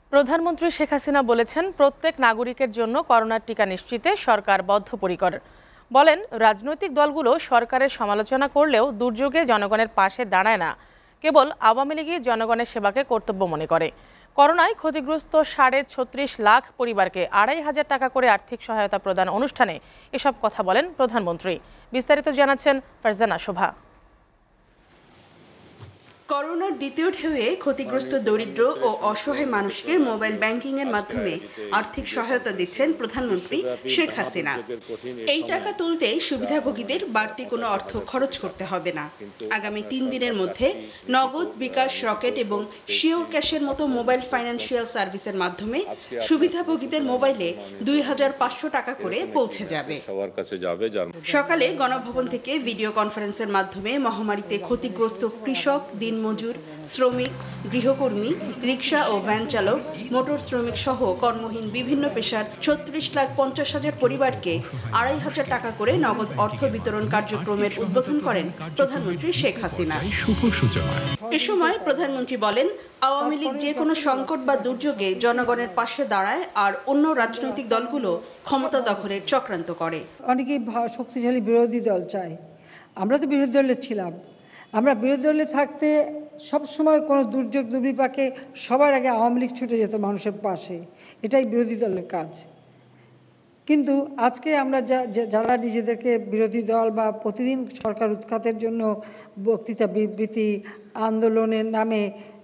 প্রধানমন্ত্রী শেখ হাসিনা বলেছেন, প্রত্যেক নাগরিকের জন্য করোনার টিকা নিশ্চিতে সরকার বদ্ধপরিকর। বলেন, রাজনৈতিক দলগুলো সরকারের সমালোচনা করলেও দুর্যোগে জনগণের পাশে দাঁড়ায় না, কেবল আওয়ামী লীগই জনগণের সেবাকে কর্তব্য মনে করে। করোনায় ক্ষতিগ্রস্ত 36.5 লাখ পরিবারকে 2,500 টাকা করে আর্থিক সহায়তা প্রদান অনুষ্ঠানে এসব কথা বলেন প্রধানমন্ত্রী। বিস্তারিত জানাচ্ছেন ফারজানা শোভা। করোনার দ্বিতীয় ঢেউয়ে ক্ষতিগ্রস্ত দরিদ্র ও অসহায় মানুষকে মোবাইল ব্যাংকিং এর মাধ্যমে আর্থিক সহায়তা দিচ্ছেন প্রধানমন্ত্রী শেখ হাসিনা। এই টাকা তুলতে সুবিধাভোগীদের বাড়তি কোনো অর্থ খরচ করতে হবে না। আগামী 3 দিনের মধ্যে নগদ, বিকাশ, রকেট এবং শিওর ক্যাশের মতো মোবাইল ফাইন্যান্সিয়াল সার্ভিসের মাধ্যমে সুবিধাভোগীদের মোবাইলে 2,500 টাকা করে পৌঁছে যাবে। সকালে গণভবন থেকে ভিডিও কনফারেন্সের মাধ্যমে মহামারীতে ক্ষতিগ্রস্ত কৃষক, দিনমজুর, শ্রমিক, গৃহকর্মী, রিক্সা ও ভ্যান চালক, মোটর শ্রমিক সহ কর্মহীন বিভিন্ন পেশার 36,50,000 পরিবারকে 2,500 টাকা করে নগদ অর্থ বিতরণ কার্যক্রমের উদ্বোধন করেন প্রধানমন্ত্রী শেখ হাসিনা। এ সময় প্রধানমন্ত্রী বলেন, আওয়ামী লীগ যে কোনো সংকট বা দুর্যোগে জনগণের পাশে দাঁড়ায়, আর অন্য রাজনৈতিক দলগুলো ক্ষমতা দখলের চক্রান্ত করে। অনেকেই শক্তিশালী বিরোধী দল চায়। আমরা তো বিরোধী দলে ছিলাম। আমরা বিরোধী দলে থাকতে সবসময় কোনো দুর্যোগ দুর্বিপাকে সবার আগে আওয়ামী লীগ ছুটে যেত মানুষের পাশে। এটাই বিরোধী দলের কাজ। কিন্তু আজকে আমরা যারা নিজেদেরকে বিরোধী দল বা প্রতিদিন সরকার উৎখাতের জন্য বক্তৃতা, বিবৃতি, আন্দোলনের নামে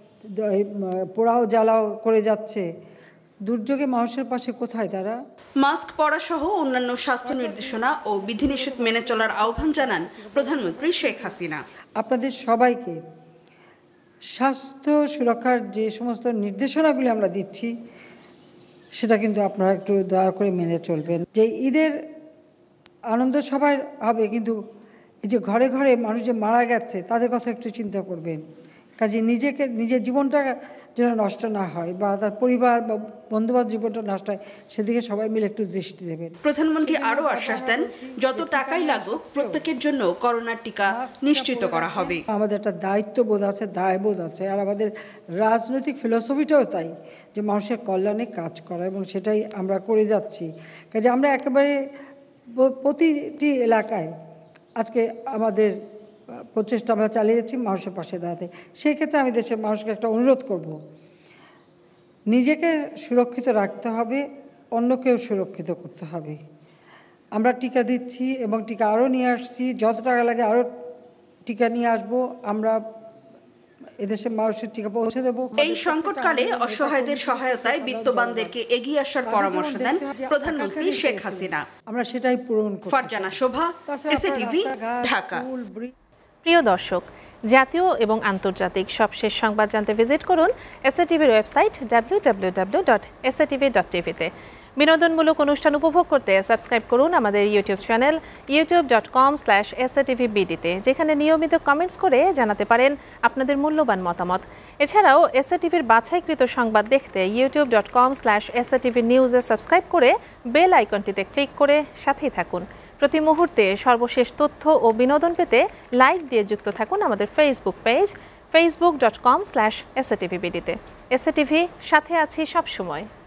পোড়াও জ্বালাও করে যাচ্ছে, দুর্যোগে মানুষের পাশে কোথায় তারা? মাস্ক পরা সহ অন্যান্য স্বাস্থ্য নির্দেশনা ও বিধিনিষেধ মেনে চলার আহ্বান জানান প্রধানমন্ত্রী শেখ হাসিনা। আপনাদের সবাইকে স্বাস্থ্য সুরক্ষার যে সমস্ত নির্দেশনাগুলি আমরা দিচ্ছি, সেটা কিন্তু আপনারা একটু দয়া করে মেনে চলবেন। যে ঈদের আনন্দ সবাই হবে, কিন্তু এই যে ঘরে ঘরে মানুষ যে মারা গেছে তাদের কথা একটু চিন্তা করবেন। কাজে নিজের জীবনটা যেন নষ্ট না হয়, বা তার পরিবার বা বন্ধুবান্ধব জীবনটা নষ্ট হয়, সেদিকে সবাই মিলে একটু দৃষ্টি দেবেন। প্রধানমন্ত্রী আরও আশ্বাস দেন, যত টাকাই লাগুক প্রত্যেকের জন্য করোনার টিকা নিশ্চিত করা হবে। আমাদের একটা দায়িত্ববোধ আছে, দায়বোধ আছে, আর আমাদের রাজনৈতিক ফিলোসফিটাও তাই, যে মানুষের কল্যাণে কাজ করা, এবং সেটাই আমরা করে যাচ্ছি। কাজে আমরা একেবারে প্রতিটি এলাকায় আজকে আমাদের প্রচেষ্টা আমরা চালিয়ে যাচ্ছি মানুষের পাশে দাঁড়াতে। সেই ক্ষেত্রে আমি দেশের মানুষকে একটা অনুরোধ করব, নিজেকে সুরক্ষিত রাখতে হবে, অন্যকেও সুরক্ষিত করতে হবে। আমরা টিকা দিচ্ছি এবং টিকা আরও নিয়ে আসছি, যত টাকা লাগে আরও টিকা নিয়ে আসবো। আমরা এদেশের মানুষের টিকা পৌঁছে দেবো। এই সংকটকালে অসহায়দের সহায়তায় বিত্তবানদেরকে এগিয়ে আসার পরামর্শ দেন প্রধানমন্ত্রী শেখ হাসিনা। আমরা সেটাই পূরণ করব। ফারজানা শোভা, এসএটিভি, ঢাকা। প্রিয় দর্শক, জাতীয় এবং আন্তর্জাতিক সবশেষ সংবাদ জানতে ভিজিট করুন এসএটিভির ওয়েবসাইট www.satv.tv-তে। বিনোদনমূলক অনুষ্ঠান উপভোগ করতে সাবস্ক্রাইব করুন আমাদের ইউটিউব চ্যানেল youtube.com/satvbd-তে, যেখানে নিয়মিত কমেন্টস করে জানাতে পারেন আপনাদের মূল্যবান মতামত। এছাড়াও এসএটিভির বাছাইকৃত সংবাদ দেখতে youtube.com/satvnews-এ সাবস্ক্রাইব করে বেল আইকনটিতে ক্লিক করে সাথেই থাকুন। প্রতি মুহূর্তে সর্বশেষ তথ্য ও বিনোদন পেতে লাইক দিয়ে যুক্ত থাকুন আমাদের ফেসবুক পেজ facebook.com/satvbd-তে। এসএটিভি, সাথে আছি সবসময়।